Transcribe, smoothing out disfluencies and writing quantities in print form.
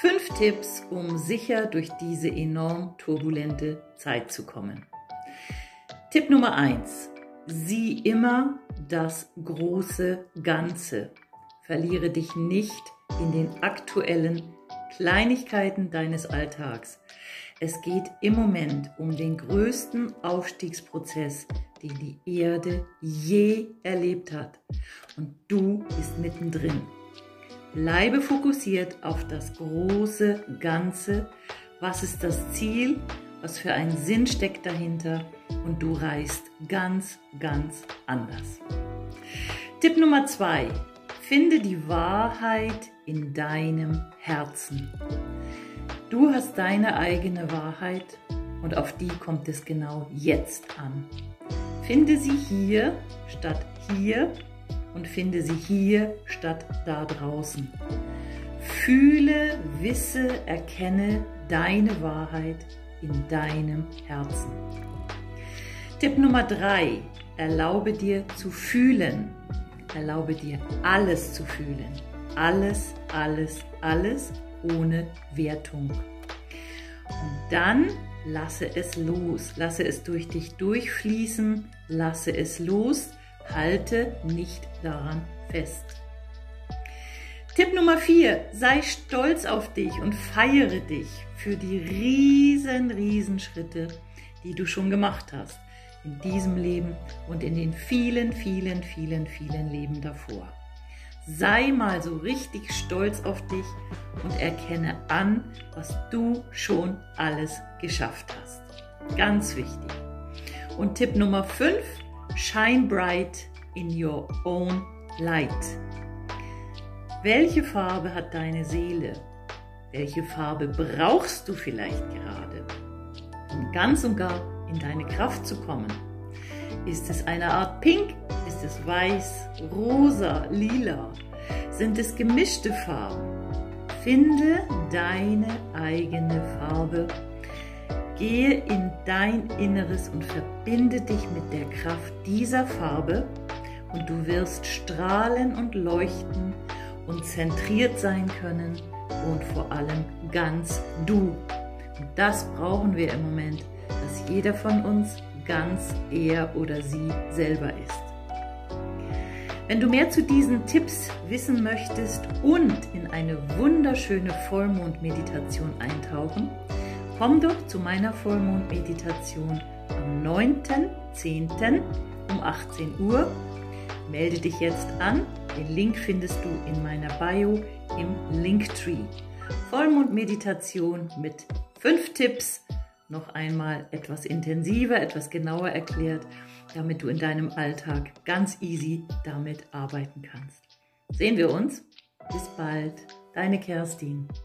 5 Tipps, um sicher durch diese enorm turbulente Zeit zu kommen. Tipp Nummer 1. Sieh immer das große Ganze. Verliere dich nicht in den aktuellen Kleinigkeiten deines Alltags. Es geht im Moment um den größten Aufstiegsprozess, den die Erde je erlebt hat. Und du bist mittendrin. Bleibe fokussiert auf das große Ganze. Was ist das Ziel? Was für ein Sinn steckt dahinter? Und du reist ganz, ganz anders. Tipp Nummer 2. Finde die Wahrheit in deinem Herzen. Du hast deine eigene Wahrheit und auf die kommt es genau jetzt an. Finde sie hier statt hier und finde sie hier statt da draußen. Fühle, wisse, erkenne deine Wahrheit in deinem Herzen. Tipp Nummer 3. Erlaube dir zu fühlen. Erlaube dir alles zu fühlen. Alles, alles, alles ohne Wertung. Und dann lasse es los. Lasse es durch dich durchfließen. Lasse es los. Halte nicht daran fest. Tipp Nummer 4. Sei stolz auf dich und feiere dich für die riesen Schritte, die du schon gemacht hast. In diesem Leben und in den vielen Leben davor. Sei mal so richtig stolz auf dich und erkenne an, was du schon alles geschafft hast. Ganz wichtig. Und Tipp Nummer 5, shine bright in your own light. Welche Farbe hat deine Seele? Welche Farbe brauchst du vielleicht gerade, um ganz und gar in deine Kraft zu kommen? Ist es eine Art Pink? Ist es weiß, rosa, lila? Sind es gemischte Farben? Finde deine eigene Farbe. Gehe in dein Inneres und verbinde dich mit der Kraft dieser Farbe und du wirst strahlen und leuchten und zentriert sein können und vor allem ganz du. Und das brauchen wir im Moment, dass jeder von uns ganz er oder sie selber ist. Wenn du mehr zu diesen Tipps wissen möchtest und in eine wunderschöne Vollmondmeditation eintauchen, komm doch zu meiner Vollmondmeditation am 9.10. um 18 Uhr. Melde dich jetzt an. Den Link findest du in meiner Bio im Linktree. Vollmondmeditation mit 5 Tipps. Noch einmal etwas intensiver, etwas genauer erklärt, damit du in deinem Alltag ganz easy damit arbeiten kannst. Sehen wir uns. Bis bald. Deine Kerstin.